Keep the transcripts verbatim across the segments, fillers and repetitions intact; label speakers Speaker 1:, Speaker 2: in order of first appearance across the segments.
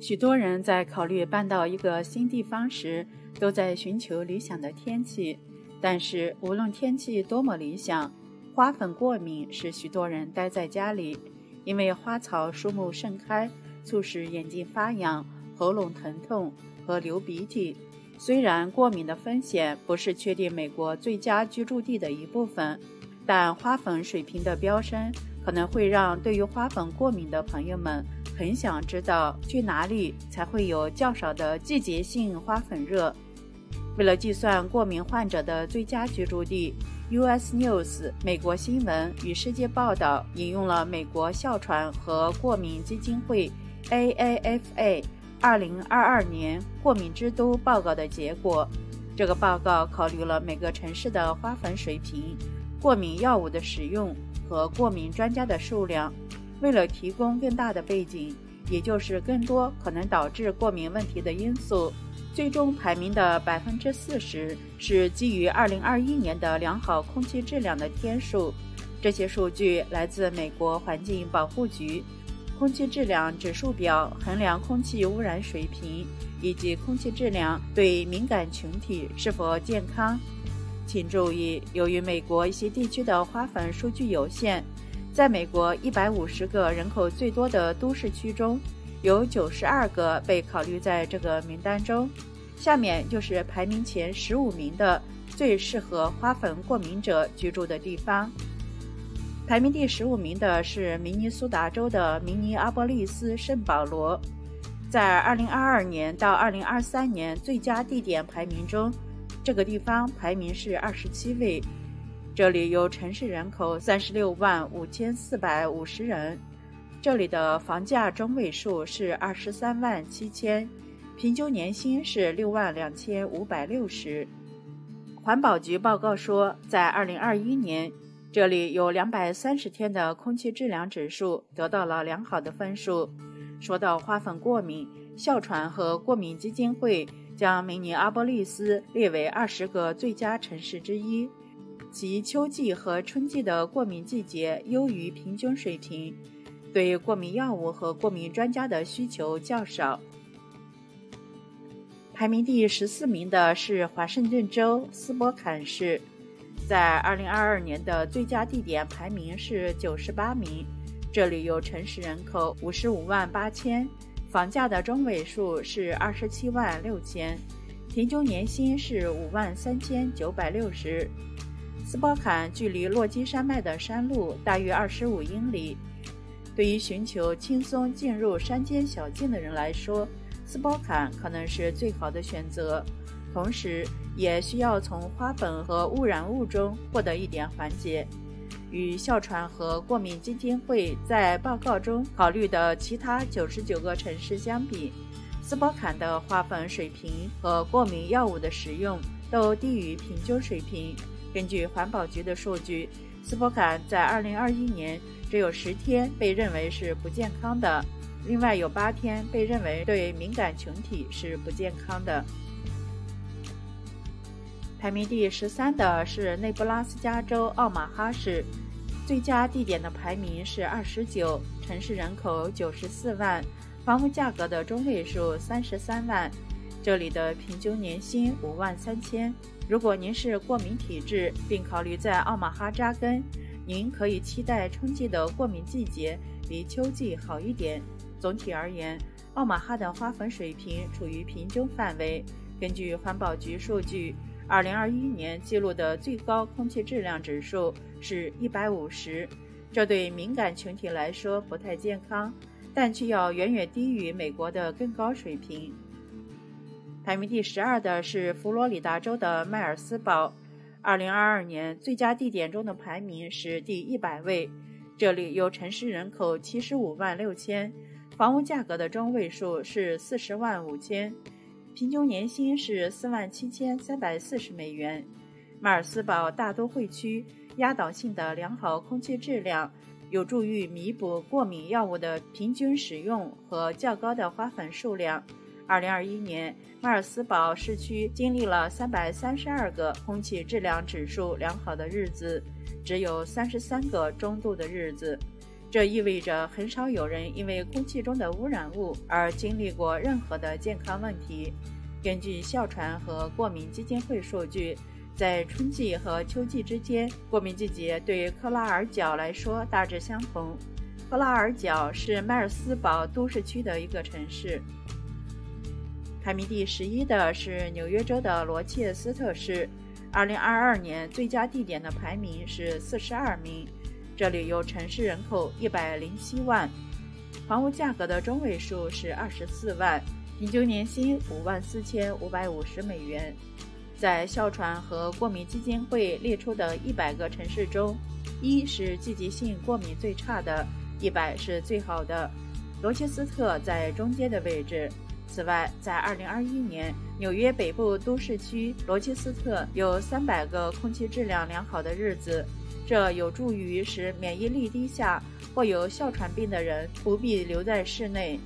Speaker 1: 许多人在考虑搬到一个新地方时，都在寻求理想的天气。但是无论天气多么理想，花粉过敏使许多人待在家里，因为花草树木盛开，促使眼睛发痒、喉咙疼痛和流鼻涕。虽然过敏的风险不是确定美国最佳居住地的一部分，但花粉水平的飙升可能会让对于花粉过敏的朋友们很想知道去哪里才会有较少的季节性花粉热。为了计算过敏患者的最佳居住地， U S News 美国新闻与世界报道引用了美国哮喘和过敏基金会 A A F A 二零二二年过敏之都报告的结果。这个报告考虑了每个城市的花粉水平、过敏药物的使用和过敏专家的数量。为了提供更大的背景，也就是更多可能导致过敏问题的因素，最终排名的 百分之四十 是基于二零二一年的良好空气质量的天数。这些数据来自美国环境保护局空气质量指数表，衡量空气污染水平以及空气质量对敏感群体是否健康。请注意，由于美国一些地区的花粉数据有限，在美国一百五十个人口最多的都市区中，有九十二个被考虑在这个名单中。下面就是排名前十五名的最适合花粉过敏者居住的地方。排名第十五名的是明尼苏达州的明尼阿波利斯圣保罗。在二零二二年到二零二三年最佳地点排名中，这个地方排名是二十七位。这里有城市人口三十六万五千四百五十人，这里的房价中位数是二十三万七千，平均年薪是六万两千五百六十。环保局报告说，在二零二一年，这里有两百三十天的空气质量指数得到了良好的分数。说到花粉过敏，哮喘和过敏基金会将明尼阿波利斯列为二十个最佳城市之一，其秋季和春季的过敏季节优于平均水平，对过敏药物和过敏专家的需求较少。排名第十四名的是华盛顿州斯波坎市，在二零二二年的最佳地点排名是九十八名，这里有城市人口五十五万八千，房价的中位数是二十七万六千，平均年薪是五万三千九百六十。斯波坎距离落基山脉的山路大约二十五英里，对于寻求轻松进入山间小径的人来说，斯波坎可能是最好的选择，同时也需要从花粉和污染物中获得一点缓解。与哮喘和过敏基金会在报告中考虑的其他九十九个城市相比，斯波坎的花粉水平和过敏药物的使用都低于平均水平。根据环保局的数据，斯波坎在二零二一年只有十天被认为是不健康的，另外有八天被认为对敏感群体是不健康的。排名第十三的是内布拉斯加州奥马哈市，最佳地点的排名是二十九，城市人口九十四万，房屋价格的中位数三十三万，这里的平均年薪五万三千。如果您是过敏体质并考虑在奥马哈扎根，您可以期待春季的过敏季节比秋季好一点。总体而言，奥马哈的花粉水平处于平均范围。根据环保局数据，二零二一年记录的最高空气质量指数是一百五十，这对敏感群体来说不太健康，但却要远远低于美国的更高水平。排名第十二的是佛罗里达州的迈尔斯堡，二零二二年最佳地点中的排名是第一百位，这里有城市人口七十五万六千，房屋价格的中位数是四十万五千，平均年薪是四万七千三百四十美元。迈尔斯堡大都会区压倒性的良好空气质量有助于弥补过敏药物的平均使用和较高的花粉数量。二零二一年，迈尔斯堡市区经历了三百三十二个空气质量指数良好的日子，只有三十三个中度的日子。 这意味着很少有人因为空气中的污染物而经历过任何的健康问题。根据哮喘和过敏基金会数据，在春季和秋季之间，过敏季节对克拉尔角来说大致相同。克拉尔角是迈尔斯堡都市区的一个城市。排名第十一的是纽约州的罗切斯特市，二零二二年最佳地点的排名是四十二名，这里有城市人口一百零七万，房屋价格的中位数是二十四万，平均年薪五万四千五百五十美元。在哮喘和过敏基金会列出的一百个城市中，一是季节性过敏最差的，一百是最好的，罗切斯特在中间的位置。此外，在二零二一年，纽约北部都市区罗切斯特有三百个空气质量良好的日子，这有助于使免疫力低下或有哮喘病的人不必留在室内。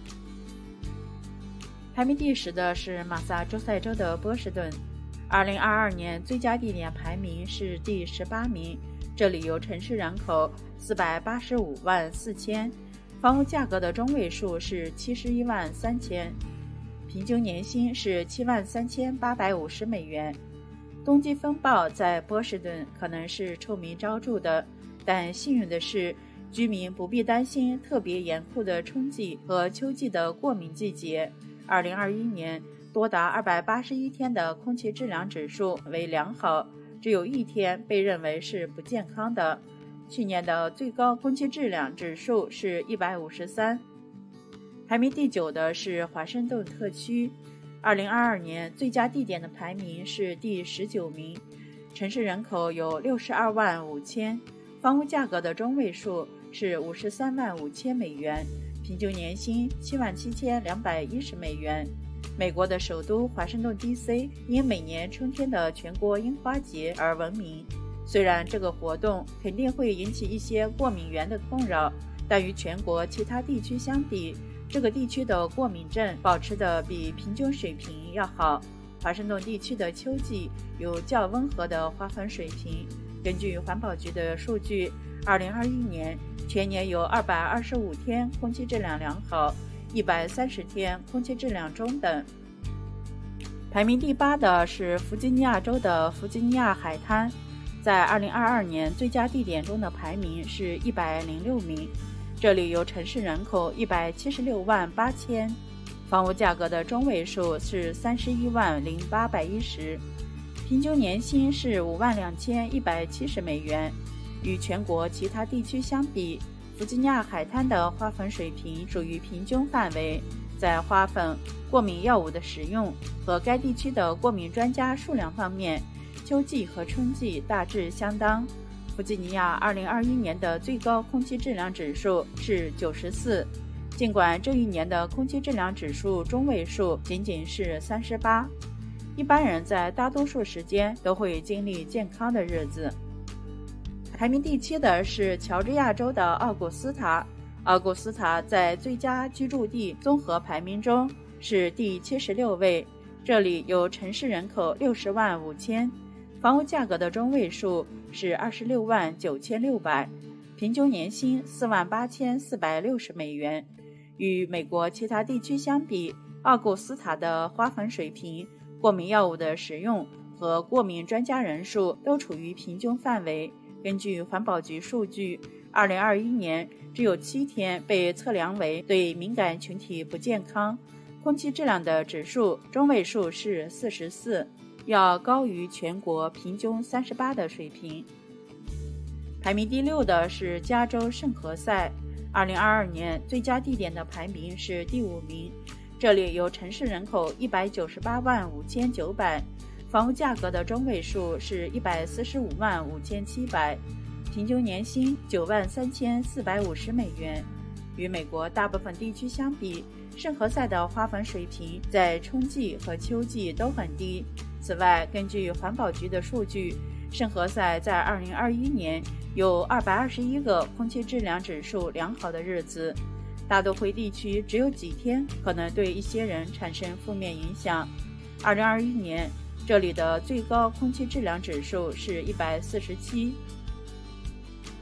Speaker 1: 排名第十的是马萨诸塞州的波士顿，二零二二年最佳地点排名是第十八名，这里有城市人口四百八十五万四千，房屋价格的中位数是七十一万三千。平均年薪是七万三千八百五十美元。冬季风暴在波士顿可能是臭名昭著的，但幸运的是，居民不必担心特别严酷的春季和秋季的过敏季节。二零二一年多达二百八十一天的空气质量指数为良好，只有一天被认为是不健康的。去年的最高空气质量指数是一百五十三。排名第九的是华盛顿特区，二零二二年最佳地点的排名是第十九名，城市人口有六十二万五千，房屋价格的中位数是五十三万五千美元，平均年薪七万七千两百一十美元。美国的首都华盛顿 D C 因每年春天的全国樱花节而闻名。虽然这个活动肯定会引起一些过敏源的困扰，但与全国其他地区相比，这个地区的过敏症保持的比平均水平要好。华盛顿地区的秋季有较温和的花粉水平。根据环保局的数据，二零二一年全年有二百二十五天空气质量良好，一百三十天空气质量中等。排名第八的是弗吉尼亚州的弗吉尼亚海滩，在二零二二年最佳地点中的排名是一百零六名，这里有城市人口一百七十六万八千，房屋价格的中位数是三十一万零八百一十，平均年薪是五万两千一百七十美元。与全国其他地区相比，弗吉尼亚海滩的花粉水平属于平均范围。在花粉、过敏药物的使用和该地区的过敏专家数量方面，秋季和春季大致相当。弗吉尼亚二零二一年的最高空气质量指数是九十四，尽管这一年的空气质量指数中位数仅仅是三十八。一般人在大多数时间都会经历健康的日子。排名第七的是乔治亚州的奥古斯塔，奥古斯塔在最佳居住地综合排名中是第七十六位，这里有城市人口六十万五千，房屋价格的中位数是二十六万九千六百，平均年薪四万八千四百六十美元。与美国其他地区相比，奥古斯塔的花粉水平、过敏药物的使用和过敏专家人数都处于平均范围。根据环保局数据，二零二一年只有七天被测量为对敏感群体不健康，空气质量的指数中位数是四十四，要高于全国平均三十八的水平。排名第六的是加州圣何塞，二零二二年最佳地点的排名是第五名，这里有城市人口一百九十八万五千九百，房屋价格的中位数是一百四十五万五千七百，平均年薪九万三千四百五十美元。与美国大部分地区相比，圣何塞的花粉水平在春季和秋季都很低。此外，根据环保局的数据，圣何塞在二零二一年有二百二十一个空气质量指数良好的日子，大都会地区只有几天可能对一些人产生负面影响。二零二一年这里的最高空气质量指数是一百四十七。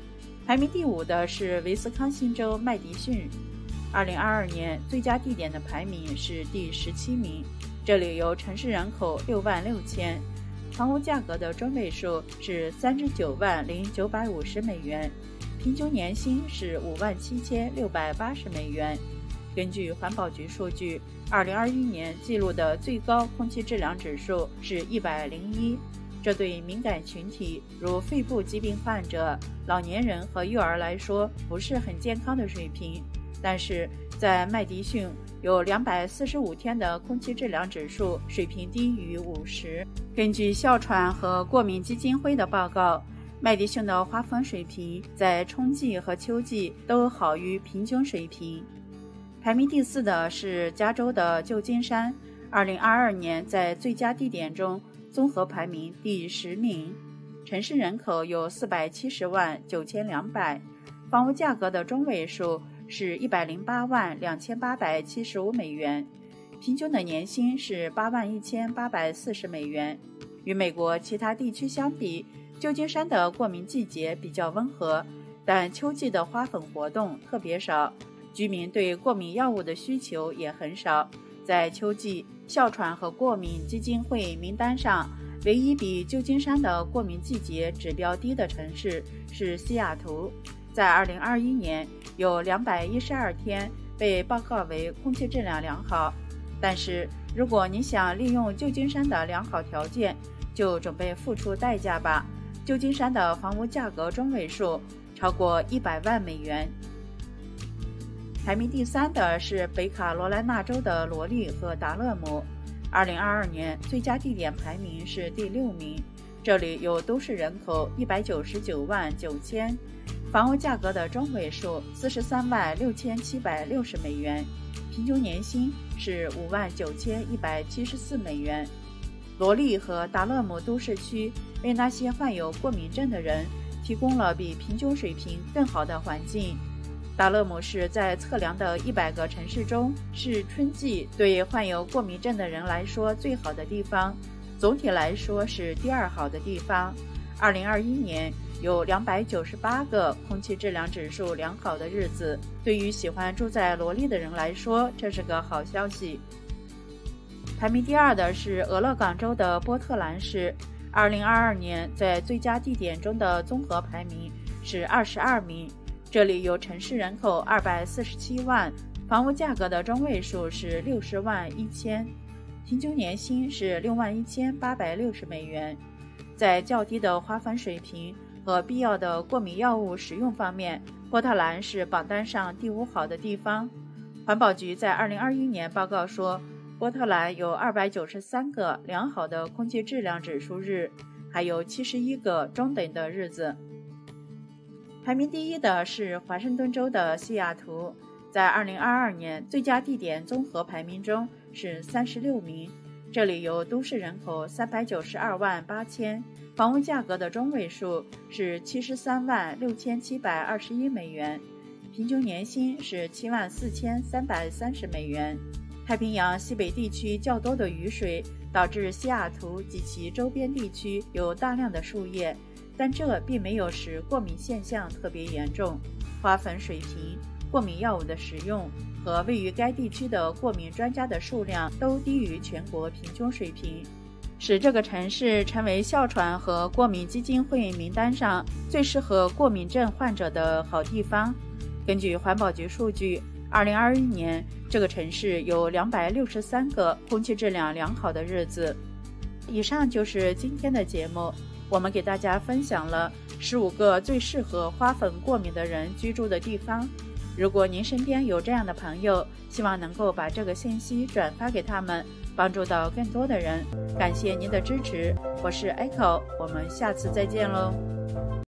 Speaker 1: 排名第五的是威斯康辛州麦迪逊，二零二二年最佳地点的排名是第十七名，这里有城市人口六万六千，房屋价格的中位数是三十九万零九百五十美元，平均年薪是五万七千六百八十美元。根据环保局数据，二零二一年记录的最高空气质量指数是一百零一，这对敏感群体如肺部疾病患者、老年人和幼儿来说不是很健康的水平。但是在麦迪逊有两百四十五天的空气质量指数水平低于五十。根据哮喘和过敏基金会的报告，麦迪逊的花粉水平在春季和秋季都好于平均水平。排名第四的是加州的旧金山，二零二二年在最佳地点中综合排名第十名，城市人口有四百七十万九千两百，房屋价格的中位数是一百零八万两千八百七十五美元，平均的年薪是八万一千八百四十美元。与美国其他地区相比，旧金山的过敏季节比较温和，但秋季的花粉活动特别少，居民对过敏药物的需求也很少。在秋季，哮喘和过敏基金会名单上，唯一比旧金山的过敏季节指标低的城市是西雅图，在二零二一年有两百一十二天被报告为空气质量良好。但是如果你想利用旧金山的良好条件，就准备付出代价吧。旧金山的房屋价格中位数超过一百万美元。排名第三的是北卡罗来纳州的罗利和达勒姆，二零二二年最佳地点排名是第六名，这里有都市人口一百九十九万九千，房屋价格的中位数四十三万六千七百六十美元，平均年薪是五万九千一百七十四美元。罗利和达勒姆都市区为那些患有过敏症的人提供了比平均水平更好的环境。达勒姆市在测量的一百个城市中是春季对患有过敏症的人来说最好的地方，总体来说是第二好的地方。二零二一年有两百九十八个空气质量指数良好的日子，对于喜欢住在罗利的人来说，这是个好消息。排名第二的是俄勒冈州的波特兰市，二零二二年在最佳地点中的综合排名是二十二名，这里有城市人口二百四十七万，房屋价格的中位数是六十万一千，平均年薪是六万一千八百六十美元。在较低的花粉水平和必要的过敏药物使用方面，波特兰是榜单上第五好的地方。环保局在二零二一年报告说，波特兰有二百九十三个良好的空气质量指数日，还有七十一个中等的日子。排名第一的是华盛顿州的西雅图，在二零二二年最佳地点综合排名中是三十六名，这里有都市人口三百九十二万八千，房屋价格的中位数是七十三万六千七百二十一美元，平均年薪是七万四千三百三十美元。太平洋西北地区较多的雨水导致西雅图及其周边地区有大量的树叶，但这并没有使过敏现象特别严重。花粉水平、过敏药物的使用和位于该地区的过敏专家的数量都低于全国平均水平，使这个城市成为哮喘和过敏基金会名单上最适合过敏症患者的好地方。根据环保局数据，二零二一年这个城市有两百六十三个空气质量良好的日子。以上就是今天的节目，我们给大家分享了十五个最适合花粉过敏的人居住的地方。如果您身边有这样的朋友，希望能够把这个信息转发给他们，帮助到更多的人。感谢您的支持，我是 Echo， 我们下次再见喽。